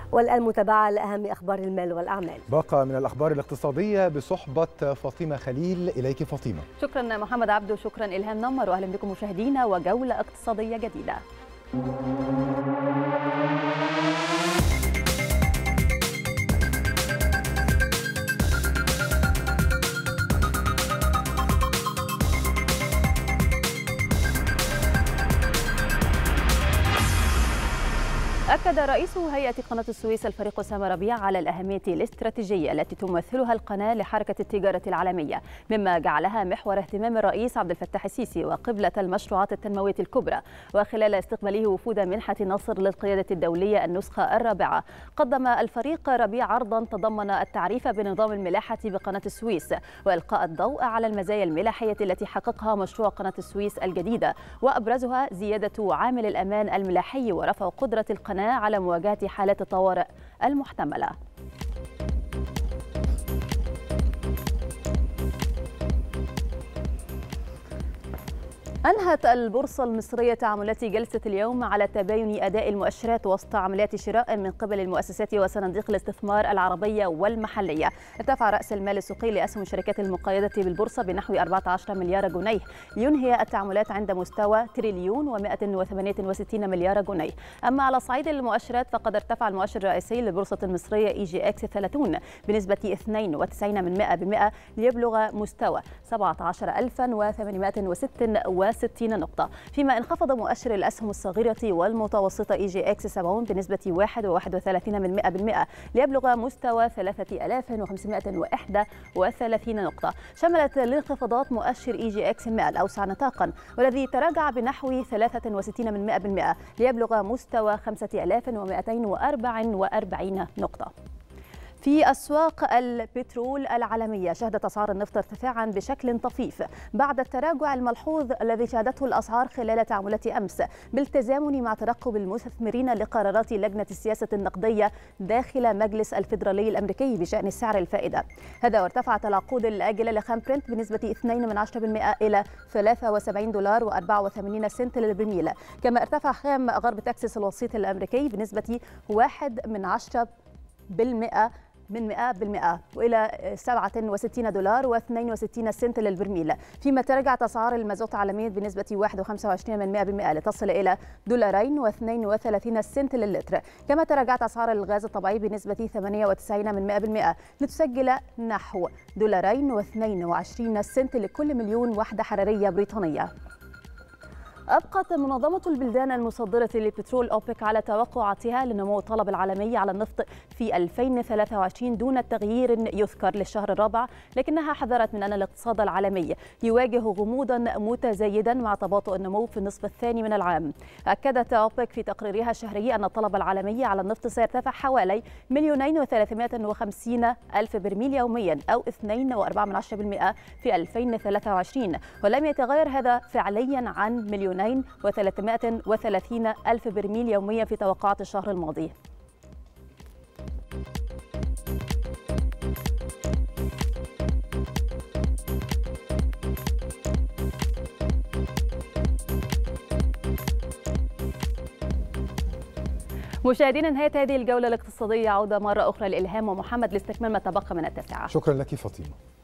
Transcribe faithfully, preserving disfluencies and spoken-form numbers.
والآن متابعة لأهم أخبار المال والأعمال. باقة من الأخبار الاقتصادية بصحبة فاطمة خليل. إليك فاطمة. شكرا محمد عبده، شكرا إلهام نمر، وأهلا بكم مشاهدينا وجولة اقتصادية جديدة. أكد رئيس هيئة قناة السويس الفريق أسامة ربيع على الأهمية الاستراتيجية التي تمثلها القناة لحركة التجارة العالمية، مما جعلها محور اهتمام الرئيس عبد الفتاح السيسي وقبلة المشروعات التنموية الكبرى. وخلال استقباله وفود منحة نصر للقيادة الدولية النسخة الرابعة، قدم الفريق ربيع عرضا تضمن التعريف بنظام الملاحة بقناة السويس وإلقاء الضوء على المزايا الملاحية التي حققها مشروع قناة السويس الجديدة، وأبرزها زيادة عامل الأمان الملاحي ورفع قدرة القناة على مواجهة حالات الطوارئ المحتملة. أنهت البورصة المصرية تعاملات جلسة اليوم على تباين أداء المؤشرات وسط عمليات شراء من قبل المؤسسات وصناديق الاستثمار العربية والمحلية. ارتفع رأس المال السوقي لأسهم الشركات المقيدة بالبورصة بنحو أربعة عشر مليار جنيه، لينهي التعاملات عند مستوى تريليون ومائة وثمانية وستين مليار جنيه. أما على صعيد المؤشرات فقد ارتفع المؤشر الرئيسي للبورصة المصرية إي جي إكس ثلاثين بنسبة اثنين وتسعين من مئة بالمئة ليبلغ مستوى سبعة عشر ألفا وثمانمائة وستة وستين نقطة، فيما انخفض مؤشر الأسهم الصغيرة والمتوسطة إي جي إكس سبعين بنسبة واحد وواحد وثلاثين من مئة بالمئة ليبلغ مستوى ثلاثة آلاف وخمسمائة وواحد وثلاثين نقطة. شملت الانخفاضات مؤشر إي جي إكس مئة الأوسع نطاقا والذي تراجع بنحو ثلاثة وستين من مئة بالمئة ليبلغ مستوى خمسة آلاف ومائتين وأربعة وأربعين نقطة. في أسواق البترول العالمية شهدت أسعار النفط ارتفاعا بشكل طفيف بعد التراجع الملحوظ الذي شهدته الأسعار خلال تعاملات أمس، بالتزامن مع ترقب المستثمرين لقرارات لجنة السياسة النقدية داخل مجلس الفيدرالي الأمريكي بشأن سعر الفائدة. هذا وارتفعت العقود الآجلة لخام برنت بنسبة اثنين من عشرة بالمئة إلى ثلاثة وسبعين دولار وأربعة وثمانين سنت للبرميل، كما ارتفع خام غرب تكساس الوسيط الأمريكي بنسبة واحد من عشرة بالمئة من مئة بالمئة وإلى سبعة وستين دولار واثنين وستين سنت للبرميل، فيما تراجعت أسعار المازوت عالميا بنسبة واحد وخمسة وعشرين من مئة بالمئة لتصل إلى دولارين واثنين وثلاثين سنت للتر. كما تراجعت أسعار الغاز الطبيعي بنسبة ثمانية وتسعين من مئة بالمئة لتسجل نحو دولارين واثنين وعشرين سنت لكل مليون وحدة حرارية بريطانية. أبقت منظمة البلدان المصدرة للبترول أوبك على توقعاتها لنمو الطلب العالمي على النفط في ألفين وثلاثة وعشرين دون تغيير يذكر للشهر الرابع، لكنها حذرت من أن الاقتصاد العالمي يواجه غموضا متزايدا مع تباطؤ النمو في النصف الثاني من العام. أكدت أوبك في تقريرها الشهري أن الطلب العالمي على النفط سيرتفع حوالي مليونين وثلاثمائة وخمسين ألف برميل يوميا أو اثنين وأربعة من عشرة بالمئة في ألفين وثلاثة وعشرين، ولم يتغير هذا فعليا عن مليون وثلاثمائة وثلاثين ألف برميل يوميا في توقعات الشهر الماضي. مشاهدينا، نهاية هذه الجولة الاقتصادية، عودة مرة أخرى لإلهام ومحمد لاستكمال ما تبقى من التاسعة. شكرا لك فاطمة.